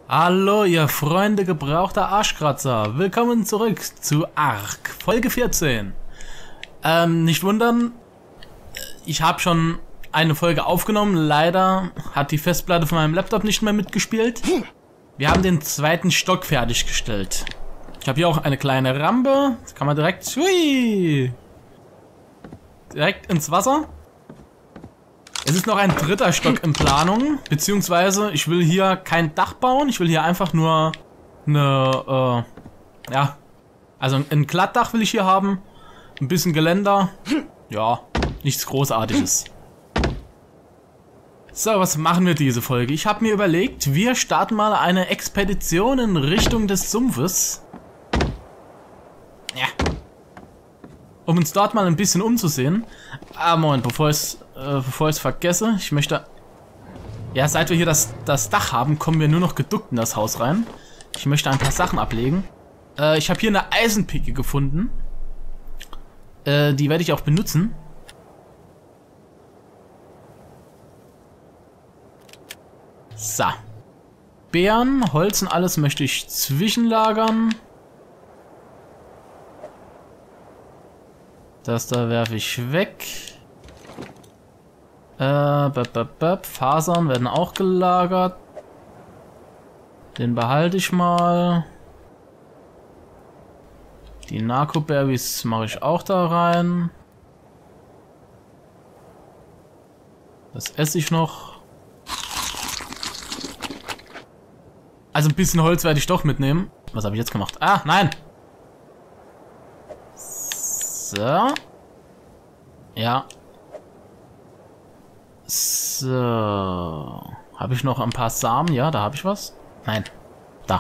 Hallo, ihr Freunde gebrauchter Arschkratzer. Willkommen zurück zu Ark, Folge 14. Nicht wundern, ich habe schon eine Folge aufgenommen. Leider hat die Festplatte von meinem Laptop nicht mehr mitgespielt. Wir haben den zweiten Stock fertiggestellt. Ich habe hier auch eine kleine Rampe. Das kann man direkt, direkt ins Wasser. Es ist noch ein dritter Stock in Planung, beziehungsweise ich will hier kein Dach bauen, ich will hier einfach nur eine, also ein Glattdach will ich hier haben, ein bisschen Geländer, ja, nichts Großartiges. So, was machen wir diese Folge? Ich habe mir überlegt, wir starten mal eine Expedition in Richtung des Sumpfes. Ja. Um uns dort mal ein bisschen umzusehen. Ah, Moment, bevor ich es vergesse, ich möchte... Ja, seit wir hier das Dach haben, kommen wir nur noch geduckt in das Haus rein. Ich möchte ein paar Sachen ablegen. Ich habe hier eine Eisenpicke gefunden. Die werde ich auch benutzen. So. Beeren, Holz und alles möchte ich zwischenlagern. Das da werfe ich weg. Fasern werden auch gelagert. Den behalte ich mal. Die Narco-Berries mache ich auch da rein. Das esse ich noch. Also ein bisschen Holz werde ich doch mitnehmen. Was habe ich jetzt gemacht? Ah, nein! So. Ja. So. Habe ich noch ein paar Samen? Ja, da habe ich was. Nein. Da.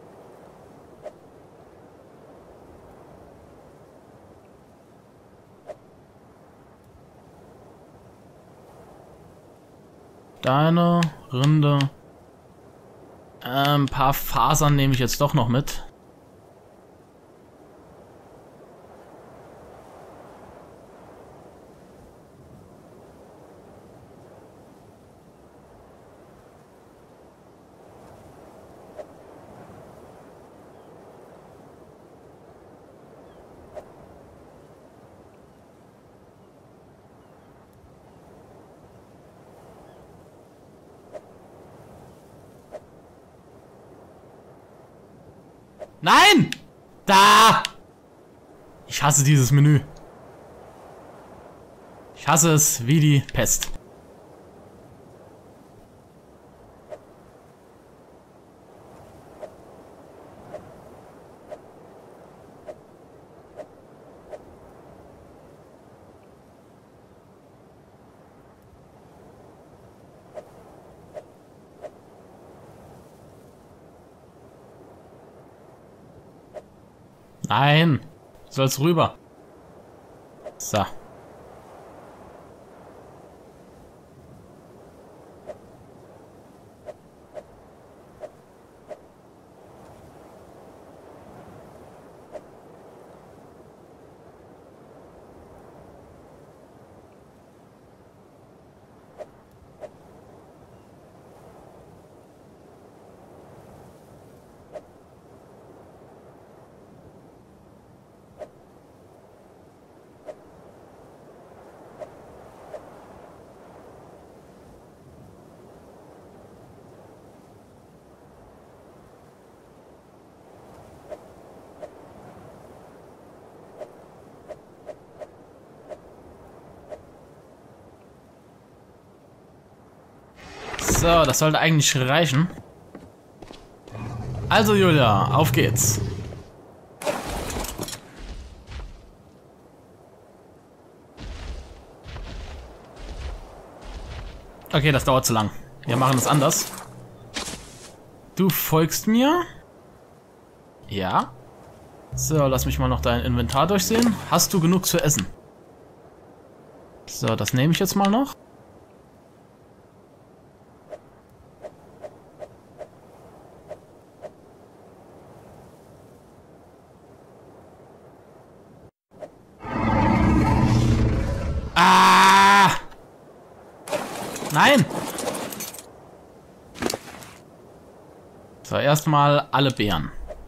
Deine Rinde. Ein paar Fasern nehme ich jetzt doch noch mit. Nein! Da! Ich hasse dieses Menü. Ich hasse es wie die Pest. Nein, du sollst rüber. So. So, das sollte eigentlich reichen. Also Julia, auf geht's. Okay, das dauert zu lang. Wir machen es anders. Du folgst mir. Ja. So, lass mich mal noch dein Inventar durchsehen. Hast du genug zu essen? So, das nehme ich jetzt mal noch. Nein! So, erstmal alle Beeren.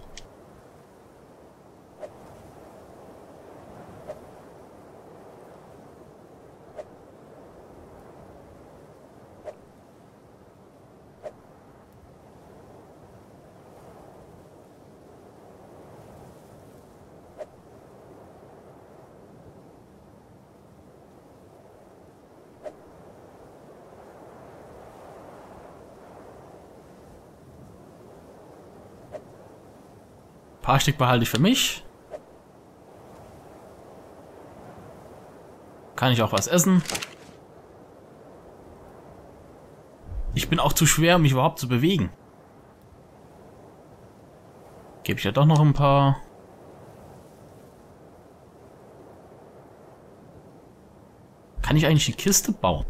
Ein paar Stück behalte ich für mich. Kann ich auch was essen. Ich bin auch zu schwer, um mich überhaupt zu bewegen. Gebe ich ja doch noch ein paar. Kann ich eigentlich die Kiste bauen?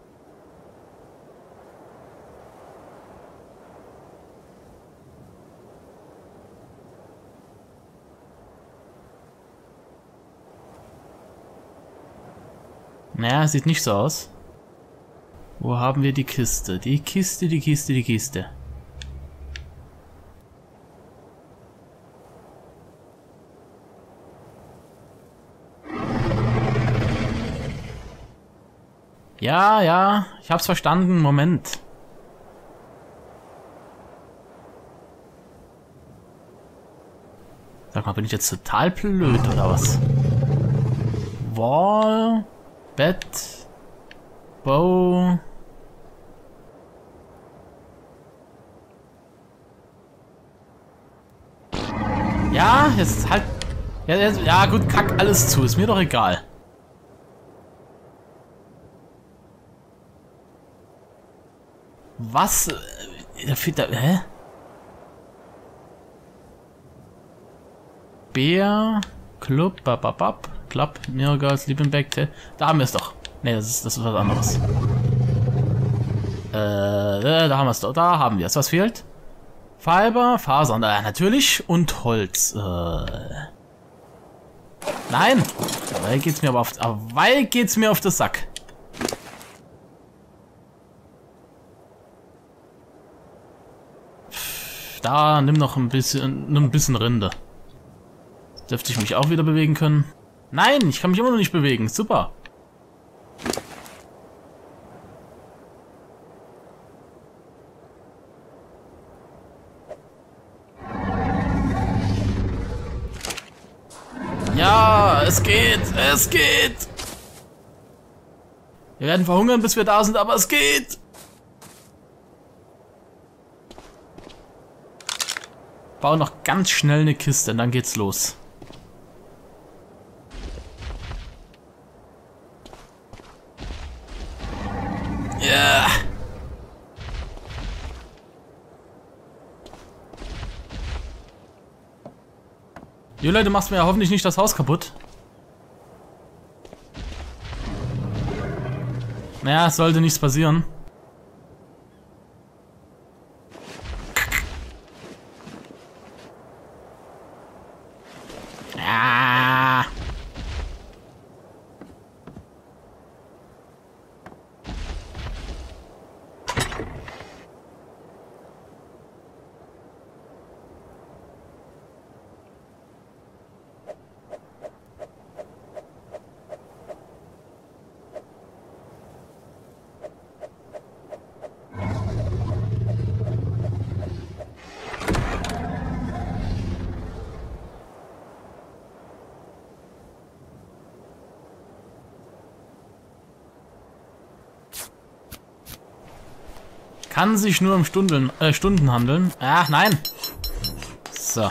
Naja, sieht nicht so aus. Wo haben wir die Kiste? Die Kiste, die Kiste, die Kiste. Ja, ja, ich hab's verstanden. Moment. Sag mal, bin ich jetzt total blöd oder was? Wall, Bett, Bow. Ja, jetzt halt. Ja, ja, gut, kack alles zu. Ist mir doch egal. Was? Hä? Bär, Club, bababab, Club, Mirgas, Liebenbeck, da haben wir es doch. Ne, das ist was anderes. Da haben wir es doch. Da haben wir es. Was fehlt? Fiber, Fasern, natürlich. Und Holz. Nein! Weil geht's mir weil geht's mir auf den Sack. Da, nimm noch ein bisschen Rinde. Dürfte ich mich auch wieder bewegen können? Nein, ich kann mich immer noch nicht bewegen. Super. Ja, es geht, es geht. Wir werden verhungern, bis wir da sind, aber es geht. Bau noch ganz schnell eine Kiste und dann geht's los. Ja. Yeah. Jule, du machst mir ja hoffentlich nicht das Haus kaputt. Naja, es sollte nichts passieren. Ah. Kann sich nur um Stunden handeln. Ach, nein. So.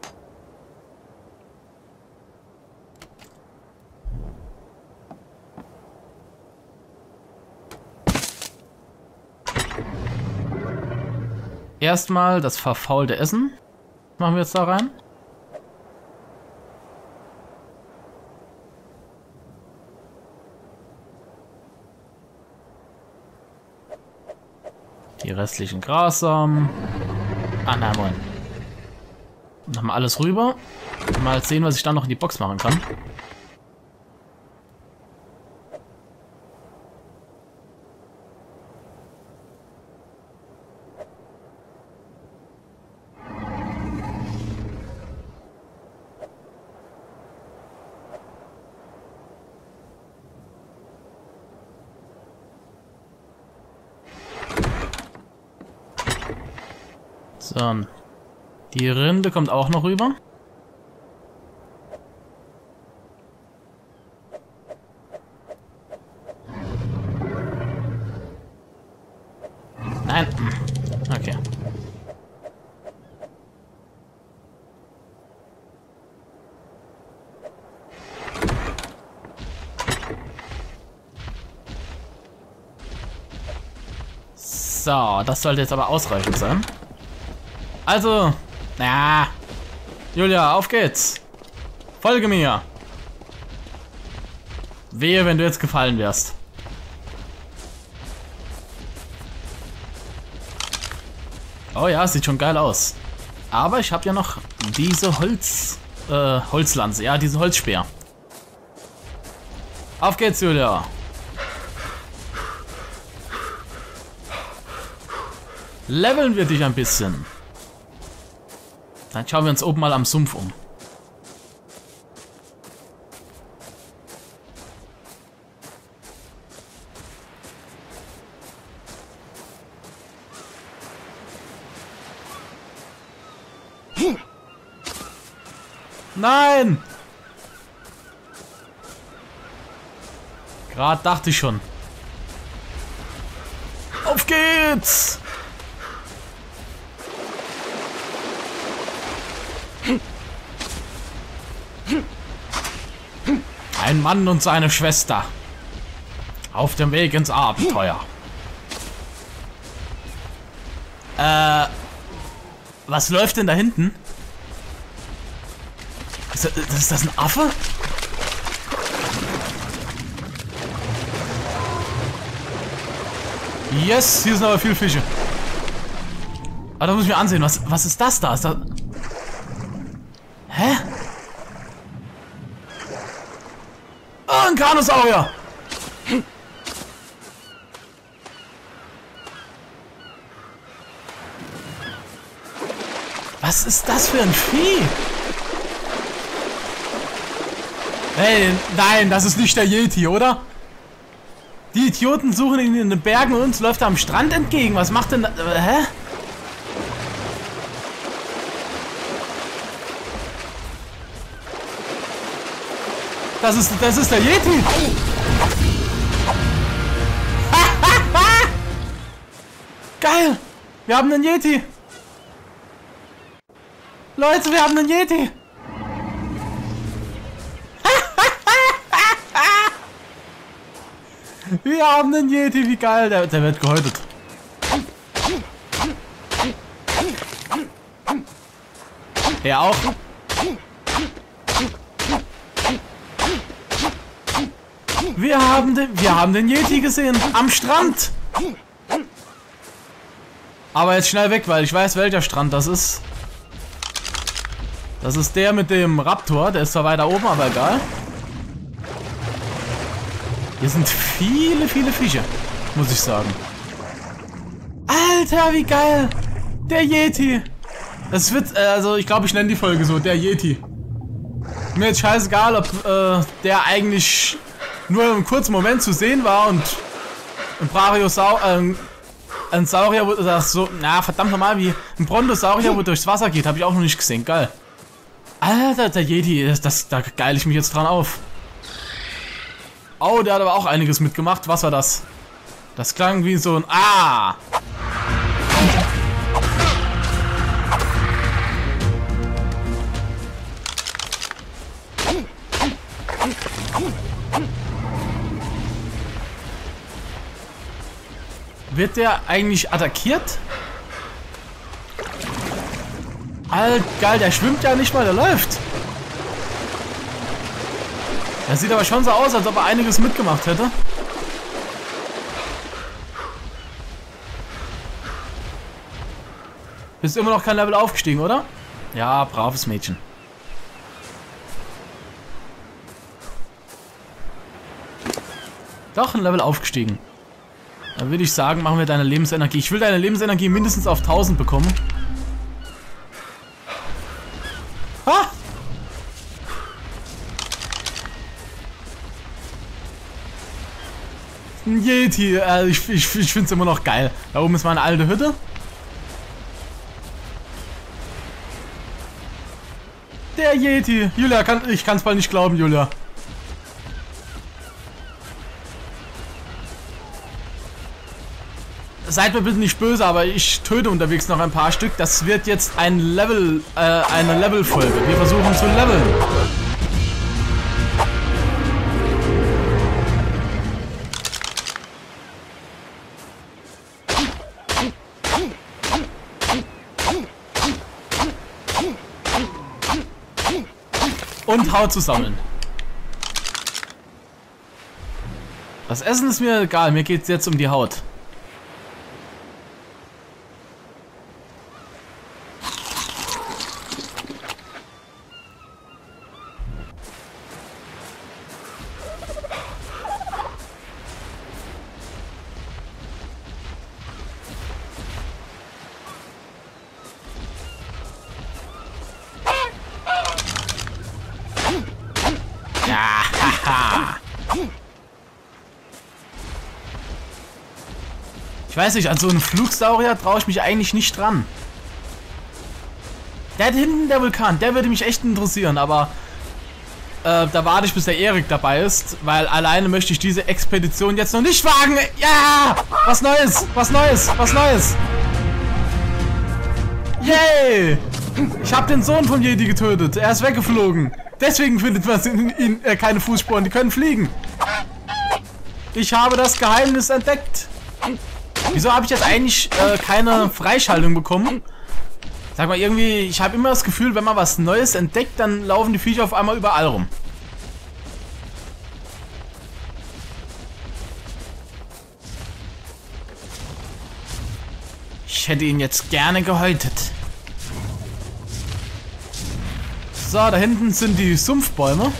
Erstmal das verfaulte Essen. Machen wir jetzt da rein. Die restlichen Grassamen. Ah, nein, moin. Dann mal alles rüber. Mal sehen, was ich dann noch in die Box machen kann. So. Die Rinde kommt auch noch rüber. Nein. Okay. So, das sollte jetzt aber ausreichend sein. Also, na, Julia, auf geht's. Folge mir. Wehe, wenn du jetzt gefallen wärst. Oh ja, sieht schon geil aus. Aber ich habe ja noch diese Holzlanze, ja, diesen Holzspeer. Auf geht's, Julia. Leveln wir dich ein bisschen. Dann schauen wir uns oben mal am Sumpf um. Nein! Gerade dachte ich schon. Auf geht's! Ein Mann und seine Schwester. Auf dem Weg ins Abenteuer. Was läuft denn da hinten? Ist das ein Affe? Yes, hier sind aber viele Fische. Aber da muss ich mir ansehen, was ist das da? Ist das... Hä? Oh, ein Carnosaurier! Was ist das für ein Vieh? Hey, nein, das ist nicht der Yeti, oder? Die Idioten suchen ihn in den Bergen und uns läuft er am Strand entgegen. Was macht denn... hä? Das ist der Yeti. Geil. Wir haben einen Yeti. Leute, wir haben einen Yeti. Wir haben einen Yeti. Wie geil. Der wird gehäutet. Er auch. Wir haben den Yeti gesehen. Am Strand. Aber jetzt schnell weg, weil ich weiß, welcher Strand das ist. Das ist der mit dem Raptor. Der ist zwar weiter oben, aber egal. Hier sind viele, viele Fische. Muss ich sagen. Alter, wie geil. Der Yeti. Das wird, also ich glaube, ich nenne die Folge so. Der Yeti. Mir jetzt scheißegal, ob der eigentlich nur einen kurzen Moment zu sehen war und ein ein Saurier, oder so, na verdammt normal, wie ein Brontosaurier, wo durchs Wasser geht, habe ich auch noch nicht gesehen. Geil. Alter, der Yeti, da geil ich mich jetzt dran auf. Oh, der hat aber auch einiges mitgemacht. Was war das? Das klang wie so ein... Ah! Wird der eigentlich attackiert? Alter, geil, der schwimmt ja nicht mal, der läuft. Das sieht aber schon so aus, als ob er einiges mitgemacht hätte. Bist immer noch kein Level aufgestiegen, oder? Ja, braves Mädchen. Doch, ein Level aufgestiegen. Dann würde ich sagen, machen wir deine Lebensenergie. Ich will deine Lebensenergie mindestens auf 1000 bekommen. Ha! Ein Yeti. Ich finde es immer noch geil. Da oben ist meine alte Hütte. Der Yeti. Julia, ich kann es bald nicht glauben, Julia. Seid mir bitte nicht böse, aber ich töte unterwegs noch ein paar Stück. Das wird jetzt eine Level-Folge. Wir versuchen zu leveln. Und Haut zu sammeln. Das Essen ist mir egal, mir geht es jetzt um die Haut. Ja, haha. Ich weiß nicht, an so einen Flugsaurier traue ich mich eigentlich nicht dran. Der hat hinten der Vulkan, der würde mich echt interessieren, aber da warte ich, bis der Erik dabei ist, weil alleine möchte ich diese Expedition jetzt noch nicht wagen. Ja! Was Neues! Was Neues! Was Neues! Yay! Ich habe den Sohn von Jedi getötet. Er ist weggeflogen. Deswegen findet man in ihnen keine Fußspuren. Die können fliegen. Ich habe das Geheimnis entdeckt. Wieso habe ich jetzt eigentlich keine Freischaltung bekommen? Sag mal, irgendwie, ich habe immer das Gefühl, wenn man was Neues entdeckt, dann laufen die Viecher auf einmal überall rum. Ich hätte ihn jetzt gerne gehäutet. So, da hinten sind die Sumpfbäume.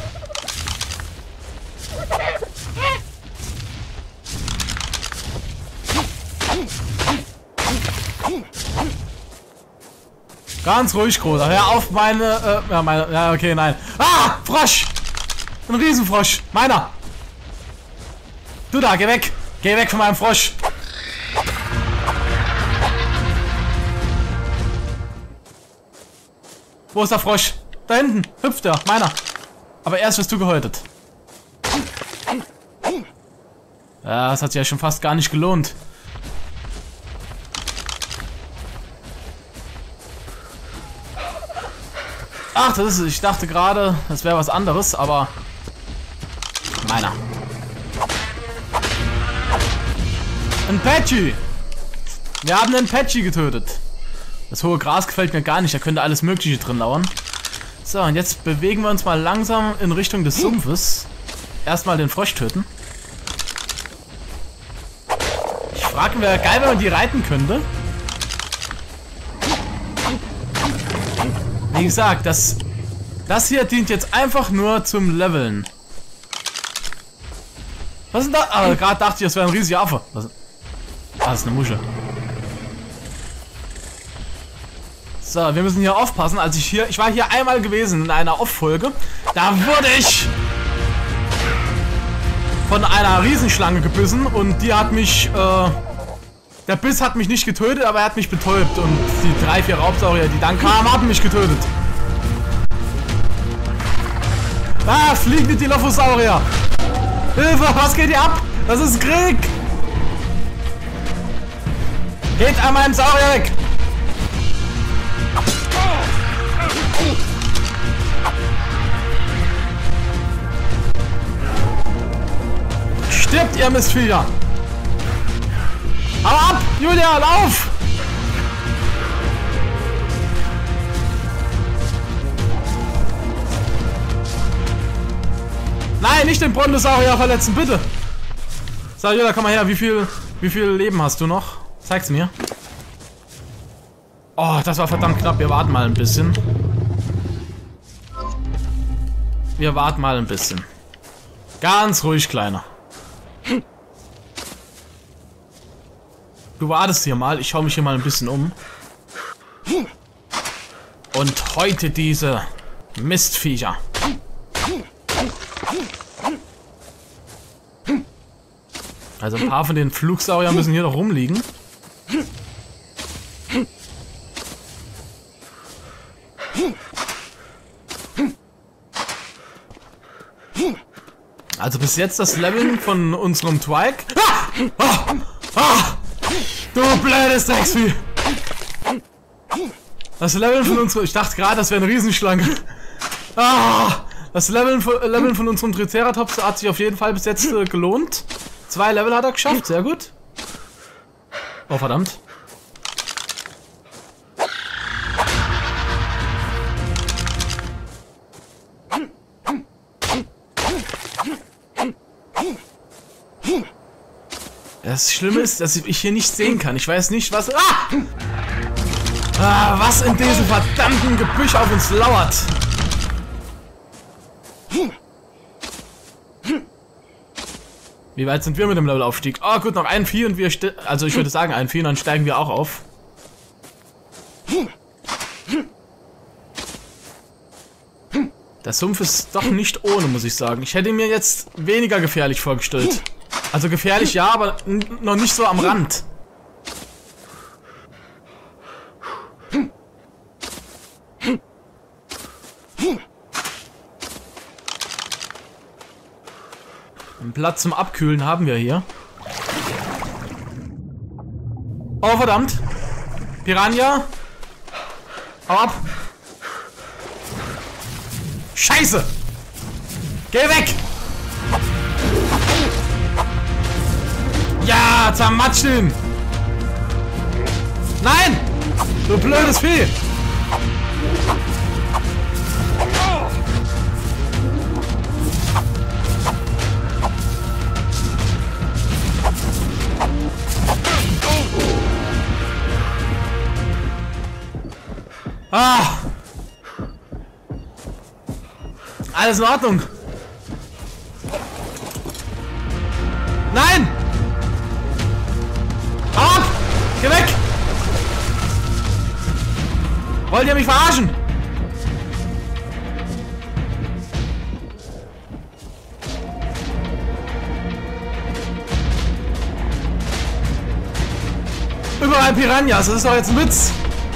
Ganz ruhig, Großer. Hör auf meine, ja, okay, nein. Ah, Frosch! Ein Riesenfrosch. Meiner. Du da, geh weg. Geh weg von meinem Frosch. Wo ist der Frosch? Da hinten. Hüpft er. Meiner. Aber erst wirst du gehäutet. Ja, das hat sich ja schon fast gar nicht gelohnt. Ach, das ist, ich dachte gerade, das wäre was anderes, aber meiner. Ein Patchy. Wir haben einen Patchy getötet. Das hohe Gras gefällt mir gar nicht, da könnte alles Mögliche drin lauern. So, und jetzt bewegen wir uns mal langsam in Richtung des Sumpfes. Erstmal den Frosch töten. Ich frage mich, wäre geil, wenn man die reiten könnte. Wie gesagt, das hier dient jetzt einfach nur zum Leveln. Was ist denn da? Ah, gerade dachte ich, das wäre ein riesiger Affe. Ah, das ist eine Muschel. So, wir müssen hier aufpassen. Ich war hier einmal gewesen in einer Off-Folge. Da wurde ich von einer Riesenschlange gebissen und die hat mich, der Biss hat mich nicht getötet, aber er hat mich betäubt und die 3, 4 Raubsaurier, die dann kamen, haben mich getötet. Ah, fliegende Dilophosaurier! Hilfe, was geht hier ab? Das ist Krieg! Geht an meinem Saurier weg! Stirbt, ihr Mistviecher! Hau ab! Julia, lauf! Nein, nicht den Brontosaurier verletzen, bitte! So, Julia, komm mal her. Wie viel Leben hast du noch? Zeig's mir. Oh, das war verdammt knapp. Wir warten mal ein bisschen. Wir warten mal ein bisschen. Ganz ruhig, Kleiner. Du wartest hier mal. Ich schaue mich hier mal ein bisschen um. Und heute diese Mistviecher. Also ein paar von den Flugsauriern müssen hier noch rumliegen. Also bis jetzt das Leveln von unserem Twike. Du blödes Drecksvieh! Das Leveln von unserem... Ich dachte gerade, das wäre eine Riesenschlange. Das Leveln von unserem Triceratops hat sich auf jeden Fall bis jetzt gelohnt. 2 Level hat er geschafft, sehr gut. Oh, verdammt. Das Schlimme ist, dass ich hier nicht sehen kann. Ich weiß nicht, was... was in diesem verdammten Gebüsch auf uns lauert. Wie weit sind wir mit dem Levelaufstieg? Oh gut, noch ein Vieh und wir... Also ich würde sagen ein Vieh und dann steigen wir auch auf. Der Sumpf ist doch nicht ohne, muss ich sagen. Ich hätte mir jetzt weniger gefährlich vorgestellt. Also gefährlich ja, aber noch nicht so am Rand. Einen Platz zum Abkühlen haben wir hier. Oh verdammt. Piranha. Hau ab. Scheiße. Geh weg. Ja, zermatsch ihn! Nein! Du blödes Vieh! Alles in Ordnung. Nein! Ab! Geh weg! Wollt ihr mich verarschen? Überall Piranhas, das ist doch jetzt ein Witz.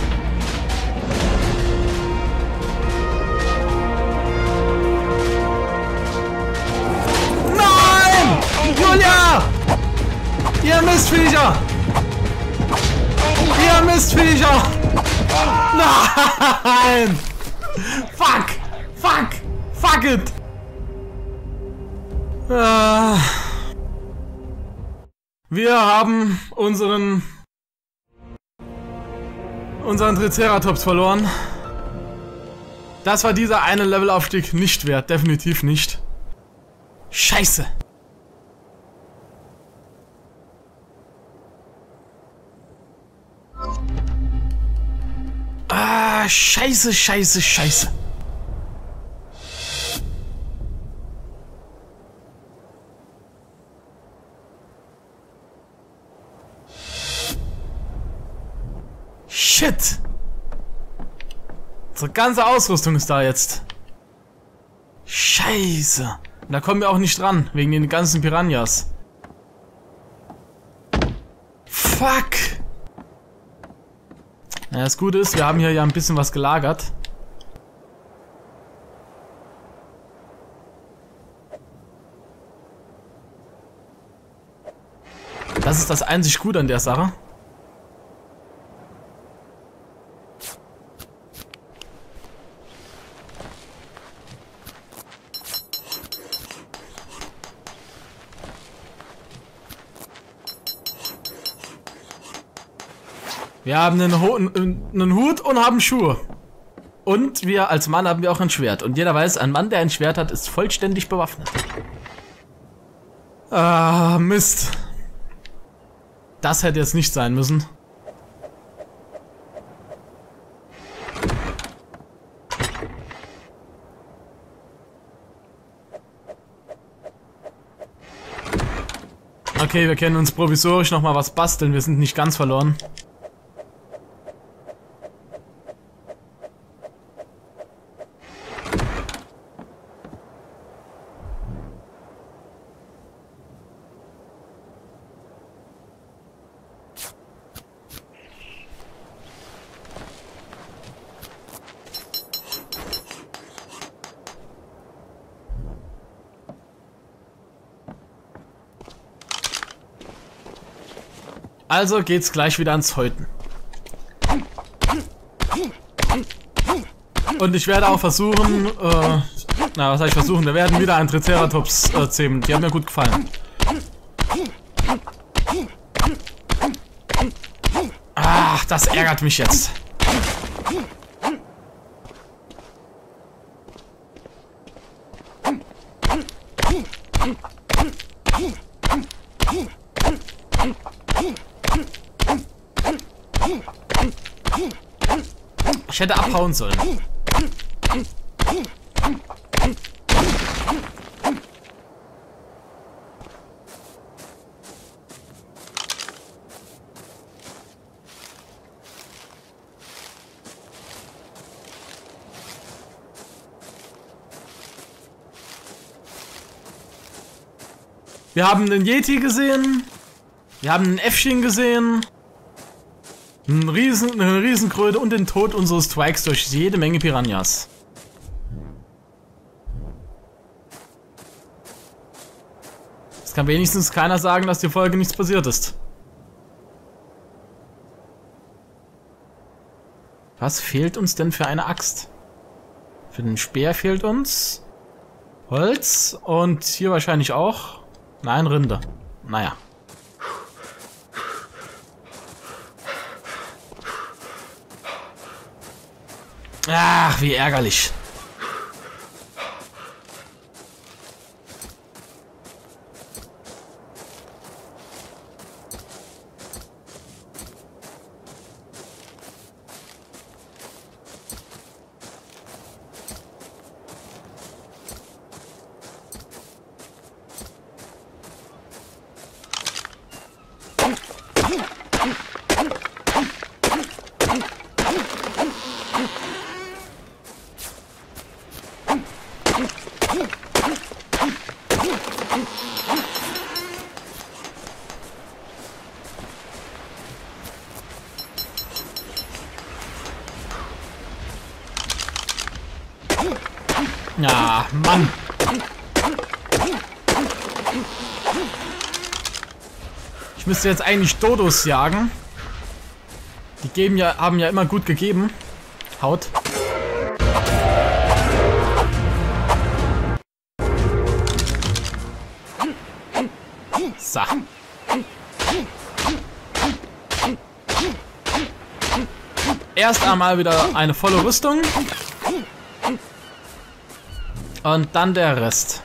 Nein! Julia! Ihr Mistviecher! Ihr Mistviecher! Nein! Fuck! Fuck! Fuck it! Wir haben unseren Triceratops verloren. Das war dieser eine Levelaufstieg nicht wert, definitiv nicht. Scheiße! Scheiße, scheiße, scheiße. Shit! Unsere ganze Ausrüstung ist da jetzt. Scheiße. Und da kommen wir auch nicht dran, wegen den ganzen Piranhas. Fuck! Ja, das Gute ist, wir haben hier ja ein bisschen was gelagert. Das ist das einzig Gute an der Sache. Wir haben einen Hut und haben Schuhe. Und wir als Mann haben wir auch ein Schwert. Und jeder weiß, ein Mann, der ein Schwert hat, ist vollständig bewaffnet. Mist. Das hätte jetzt nicht sein müssen. Okay, wir können uns provisorisch nochmal was basteln. Wir sind nicht ganz verloren. Also geht's gleich wieder ans Häuten. Und ich werde auch versuchen, was soll ich versuchen? Wir werden wieder einen Triceratops zähmen. Die haben mir gut gefallen. Ach, das ärgert mich jetzt. Ich hätte abhauen sollen. Wir haben den Yeti gesehen. Wir haben ein Äffchen gesehen. Eine Riesenkröte und den Tod unseres Twikes durch jede Menge Piranhas. Es kann wenigstens keiner sagen, dass die Folge nichts passiert ist. Was fehlt uns denn für eine Axt? Für den Speer fehlt uns Holz und hier wahrscheinlich auch. Nein, Rinde. Naja. Ach, wie ärgerlich. Ja, Mann. Ich müsste jetzt eigentlich Dodos jagen. Die haben ja immer gut gegeben. Haut. So. Erst einmal wieder eine volle Rüstung. Und dann der Rest.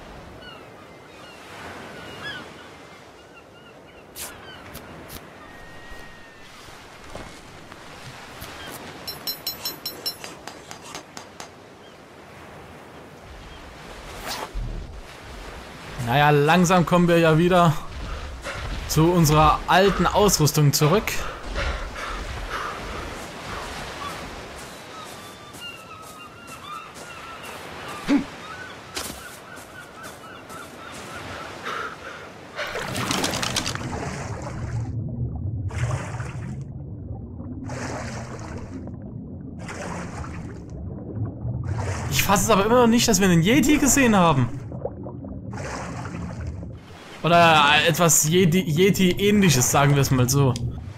Naja, langsam kommen wir ja wieder zu unserer alten Ausrüstung zurück. Ich fasse es aber immer noch nicht, dass wir einen Yeti gesehen haben. Oder etwas Yeti-ähnliches, sagen wir es mal so.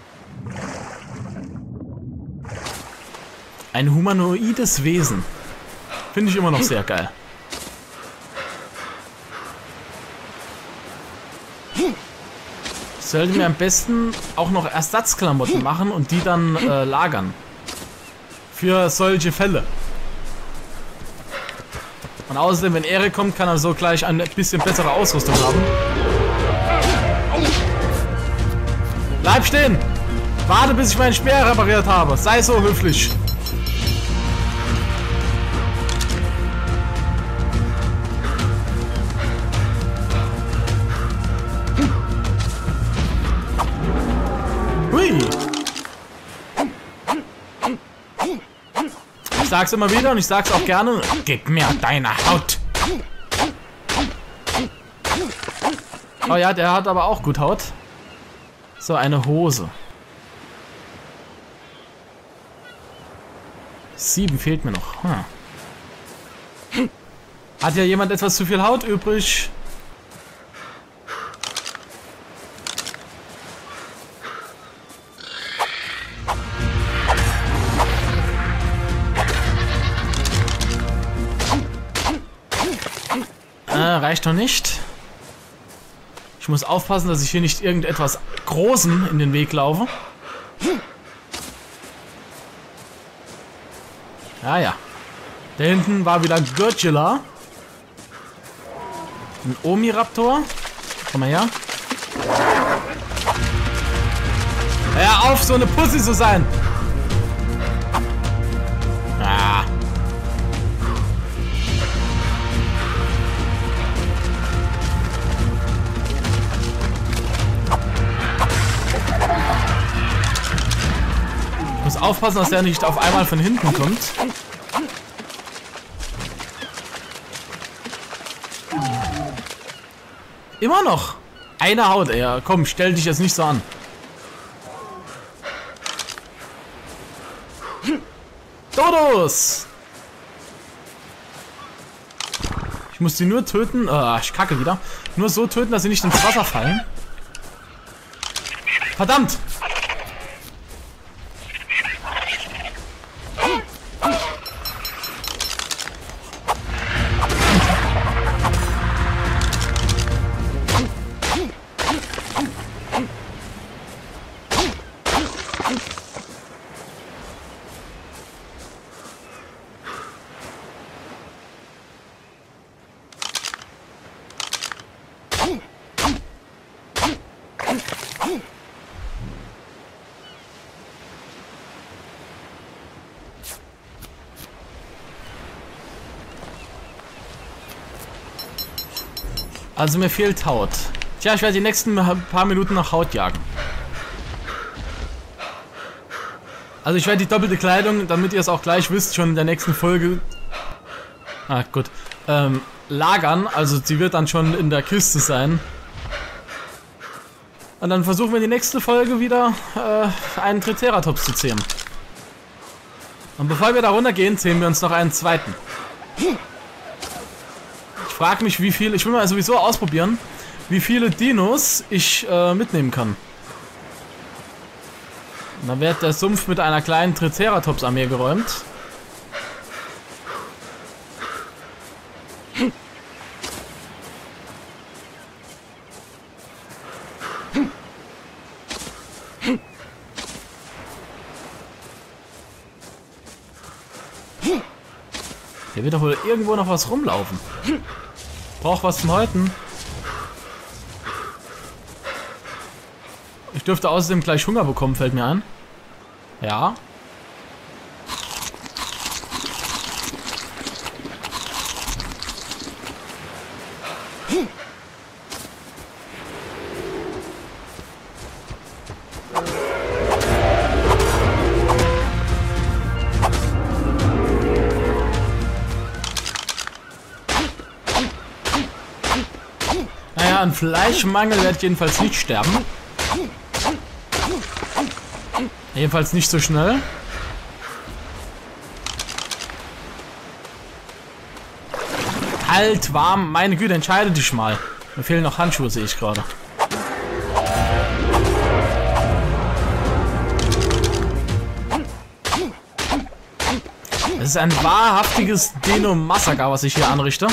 Ein humanoides Wesen. Finde ich immer noch sehr geil. Ich sollte mir am besten auch noch Ersatzklamotten machen und die dann lagern. Für solche Fälle. Und außerdem, wenn Erik kommt, kann er so gleich eine bisschen bessere Ausrüstung haben. Bleib stehen! Warte, bis ich meinen Speer repariert habe. Sei so höflich. Hui! Ich sag's immer wieder und ich sag's auch gerne. Gib mir deine Haut! Oh ja, der hat aber auch gut Haut. So, eine Hose. 7 fehlt mir noch. Hat ja jemand etwas zu viel Haut übrig? reicht noch nicht. Ich muss aufpassen, dass ich hier nicht irgendetwas Großem in den Weg laufe. Ja, ja. Da hinten war wieder Godzilla. Ein Omiraptor. Komm mal her. Hör auf, so eine Pussy zu sein. Ah. Ich muss aufpassen, dass der nicht auf einmal von hinten kommt. Immer noch. Eine Haut, ey. Komm, stell dich jetzt nicht so an. Dodos! Ich muss die nur töten. Ich kacke wieder. Nur so töten, dass sie nicht ins Wasser fallen. Verdammt! Also mir fehlt Haut. Tja, ich werde die nächsten paar Minuten nach Haut jagen. Also ich werde die doppelte Kleidung, damit ihr es auch gleich wisst, schon in der nächsten Folge... Ah, gut. Lagern, also sie wird dann schon in der Kiste sein. Und dann versuchen wir die nächste Folge wieder einen Triceratops zu zähmen. Und bevor wir da runtergehen, zähmen wir uns noch einen zweiten. Ich frage mich, wie viel... Ich will mal sowieso ausprobieren, wie viele Dinos ich mitnehmen kann. Und dann wird der Sumpf mit einer kleinen Triceratops-Armee geräumt. Hier wird doch wohl irgendwo noch was rumlaufen. Brauch was zum Häuten. Ich dürfte außerdem gleich Hunger bekommen, fällt mir ein. Ja. Naja, an Fleischmangel werde ich jedenfalls nicht sterben. Jedenfalls nicht so schnell. Kalt, warm, meine Güte, entscheide dich mal. Mir fehlen noch Handschuhe, sehe ich gerade. Es ist ein wahrhaftiges Dino-Massaker, was ich hier anrichte.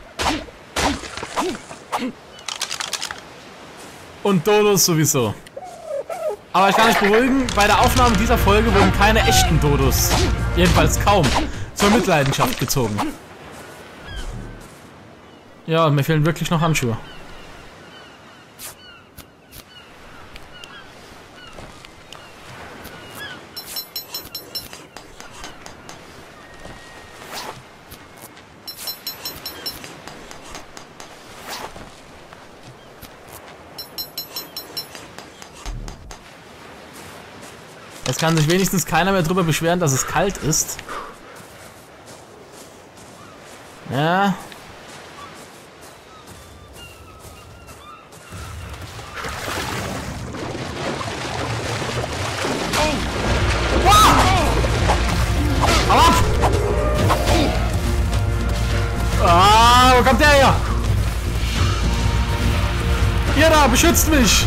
Und Dodos sowieso. Aber ich kann euch beruhigen, bei der Aufnahme dieser Folge wurden keine echten Dodos, jedenfalls kaum, zur Mitleidenschaft gezogen. Ja, mir fehlen wirklich noch Handschuhe. Es kann sich wenigstens keiner mehr drüber beschweren, dass es kalt ist. Ja. Hau ab! Ah, wo kommt der her? Ihr da, beschützt mich!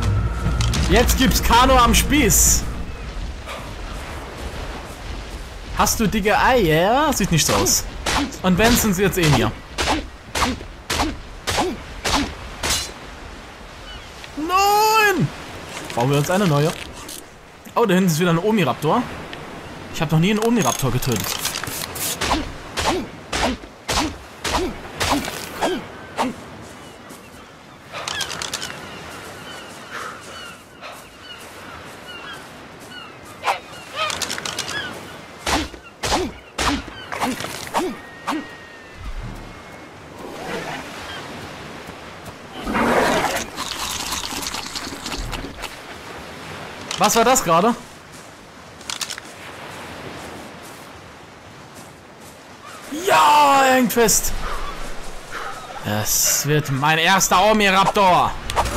Jetzt gibt's Kano am Spieß. Hast du dicke Eier? Sieht nicht so aus. Und wenn, sind sie jetzt eh mir. Nein! Bauen wir uns eine neue. Oh, da hinten ist wieder ein Omniraptor. Ich habe noch nie einen Omniraptor getötet. Was war das gerade? Ja, er hängt fest. Es wird mein erster Omniraptor.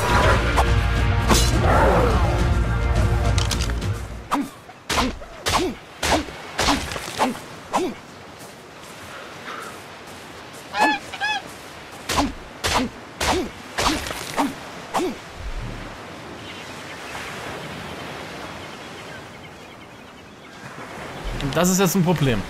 Und das ist jetzt ein Problem.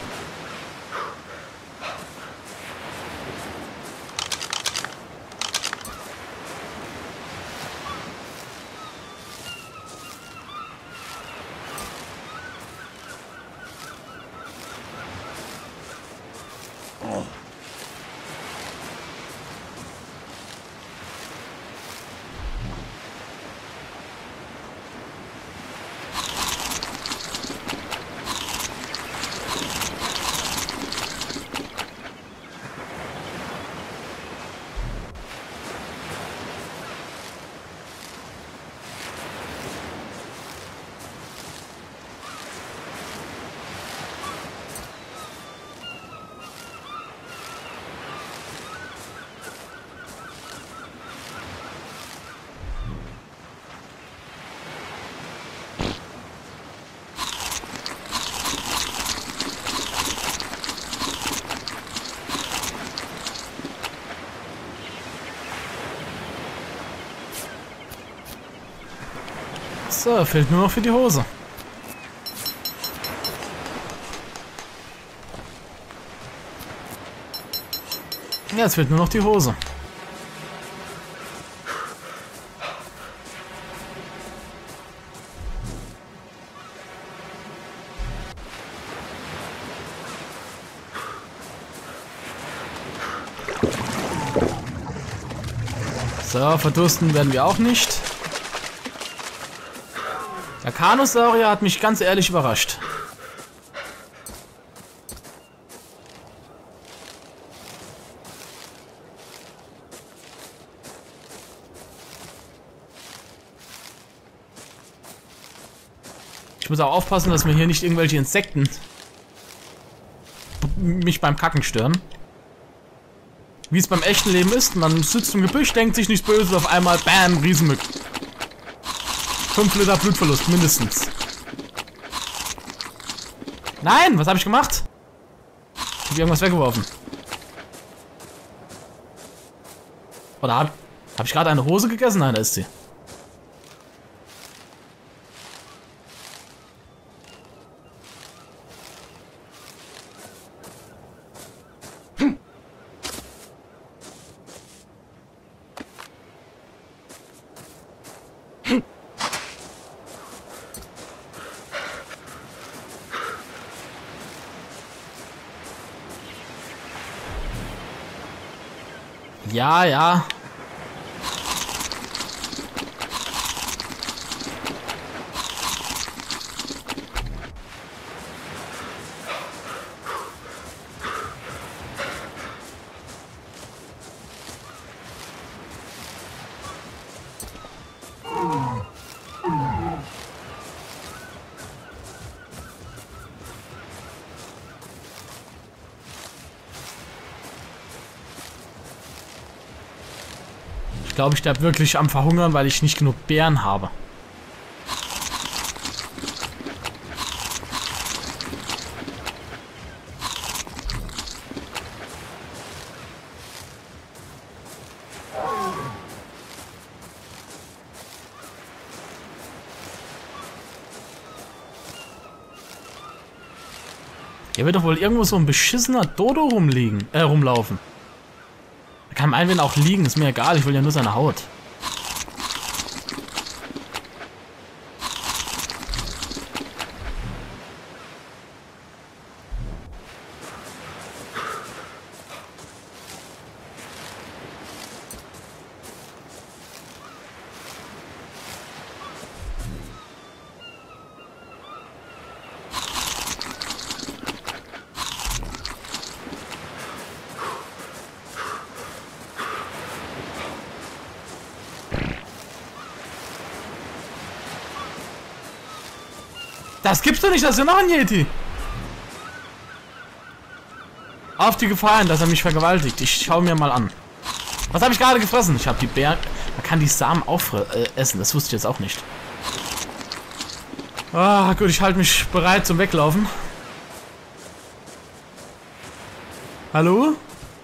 So, fehlt nur noch für die Hose. Ja, jetzt fehlt nur noch die Hose. So, verdursten werden wir auch nicht. Der Carnosaurier hat mich ganz ehrlich überrascht. Ich muss auch aufpassen, dass mir hier nicht irgendwelche Insekten mich beim Kacken stören. Wie es beim echten Leben ist, man sitzt im Gebüsch, denkt sich nichts Böses, auf einmal BAM, Riesenmück. 5 Liter Blutverlust, mindestens. Nein, was habe ich gemacht? Ich habe irgendwas weggeworfen. Oder hab ich gerade eine Hose gegessen? Nein, da ist sie. Ja, ja. Ich glaube, ich sterbe wirklich am Verhungern, weil ich nicht genug Beeren habe. Hier wird doch wohl irgendwo so ein beschissener Dodo rumlaufen. Er kann meinetwegen auch liegen, ist mir egal, ich will ja nur seine Haut. Das gibt's doch nicht, das ist ja noch ein Yeti. Auf die Gefahr hin, dass er mich vergewaltigt. Ich schaue mir mal an. Was habe ich gerade gefressen? Ich habe die Beeren... Man kann die Samen auch essen, das wusste ich jetzt auch nicht. Ah, gut, ich halte mich bereit zum Weglaufen. Hallo?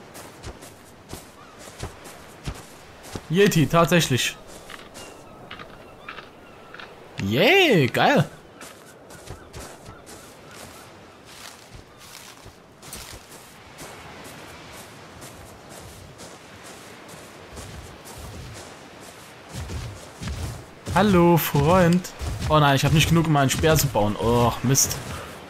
Yeti, tatsächlich. Yay, geil. Hallo, Freund. Oh nein, ich habe nicht genug, um einen Speer zu bauen. Oh, Mist.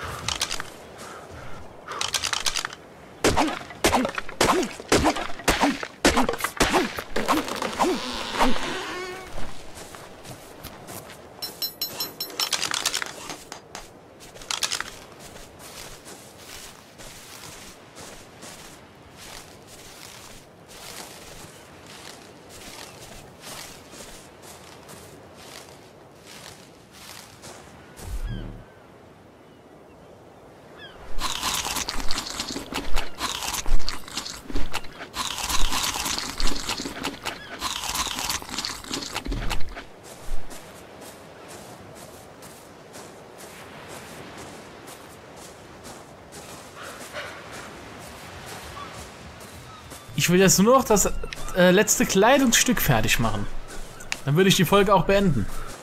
Ich will jetzt nur noch das letzte Kleidungsstück fertig machen. Dann würde ich die Folge auch beenden.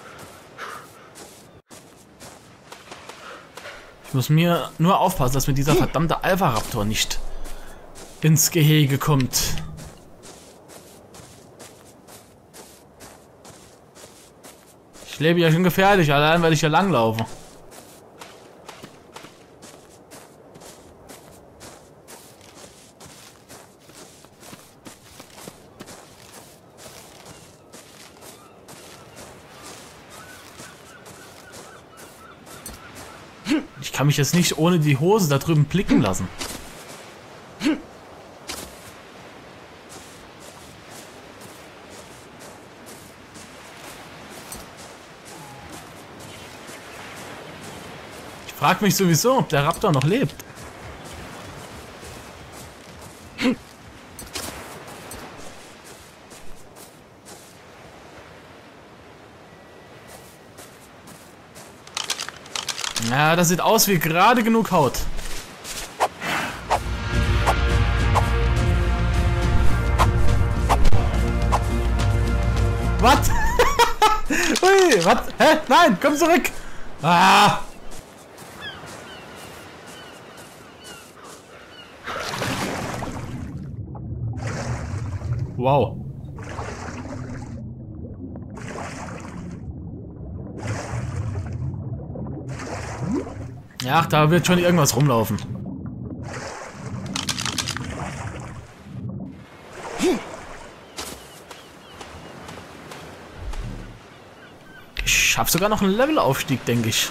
Ich muss mir nur aufpassen, dass mir dieser verdammte Alpha-Raptor nicht ins Gehege kommt. Ich lebe ja schon gefährlich, allein weil ich hier langlaufe. Ich kann mich jetzt nicht ohne die Hose da drüben blicken lassen. Ich frage mich sowieso, ob der Raptor noch lebt. Ja, das sieht aus wie gerade genug Haut. Was? Ui, was? Hä? Nein, komm zurück! Ah! Wow. Ja, da wird schon irgendwas rumlaufen. Ich schaffe sogar noch einen Levelaufstieg, denke ich.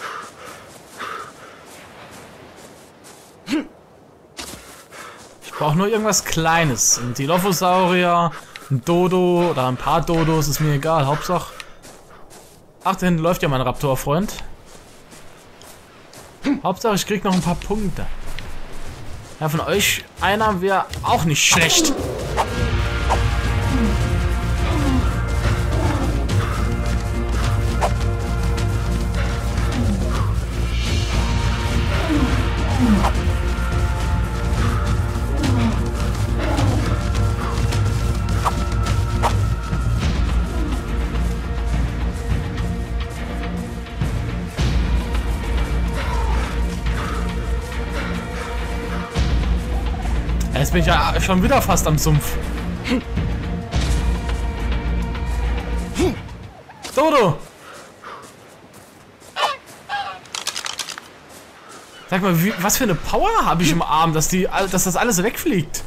Ich brauche nur irgendwas Kleines. Ein Dilophosaurier, ein Dodo oder ein paar Dodos, ist mir egal. Hauptsache. Ach, da hinten läuft ja mein Raptor-Freund. Hauptsache, ich krieg noch ein paar Punkte. Ja, von euch einer wäre auch nicht schlecht. Jetzt bin ich ja schon wieder fast am Sumpf. Dodo! Sag mal, was für eine Power habe ich im Arm, dass das alles wegfliegt?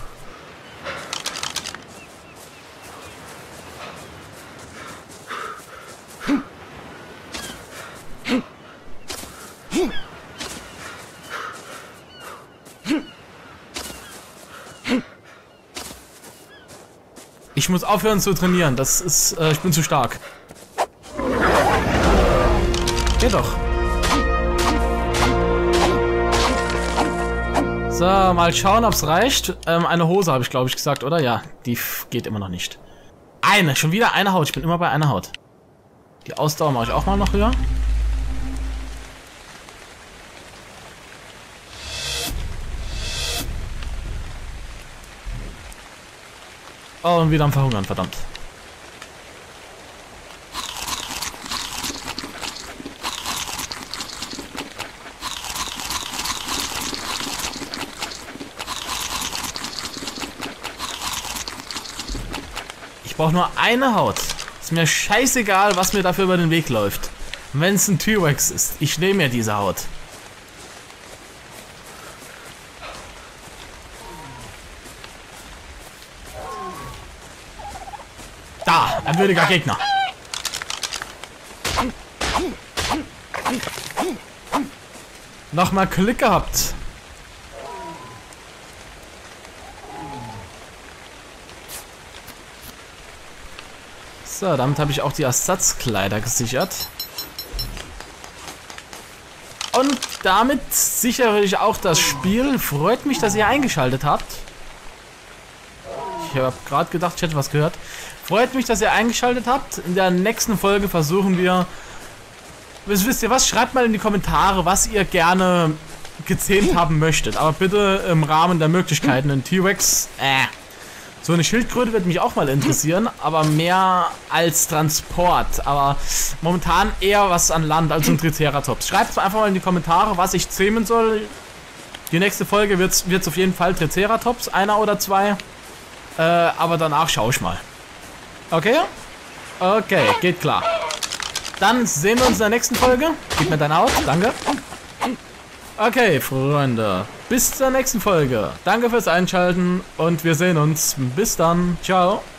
Ich muss aufhören zu trainieren. Das ist, ich bin zu stark. Geht doch. So, mal schauen, ob es reicht. Eine Hose habe ich, glaube ich, gesagt, oder? Ja, die geht immer noch nicht. Schon wieder eine Haut. Ich bin immer bei einer Haut. Die Ausdauer mache ich auch mal noch höher. Oh, und wieder am Verhungern, verdammt. Ich brauche nur eine Haut. Ist mir scheißegal, was mir dafür über den Weg läuft. Wenn es ein T-Rex ist, ich nehme mir diese Haut. Da, ein würdiger Gegner. Nochmal Glück gehabt. So, damit habe ich auch die Ersatzkleider gesichert. Und damit sichere ich auch das Spiel. Freut mich, dass ihr eingeschaltet habt. Ich habe gerade gedacht, ich hätte was gehört. Freut mich, dass ihr eingeschaltet habt. In der nächsten Folge versuchen wir... Wisst ihr was? Schreibt mal in die Kommentare, was ihr gerne gezähmt haben möchtet. Aber bitte im Rahmen der Möglichkeiten. Ein T-Rex... So eine Schildkröte wird mich auch mal interessieren, aber mehr als Transport. Aber momentan eher was an Land als ein Triceratops. Schreibt es einfach mal in die Kommentare, was ich zähmen soll. Die nächste Folge wird's auf jeden Fall Triceratops, einer oder zwei. Aber danach schaue ich mal. Okay? Okay, geht klar. Dann sehen wir uns in der nächsten Folge. Gib mir deine Haut, danke. Okay, Freunde. Bis zur nächsten Folge. Danke fürs Einschalten und wir sehen uns. Bis dann. Ciao.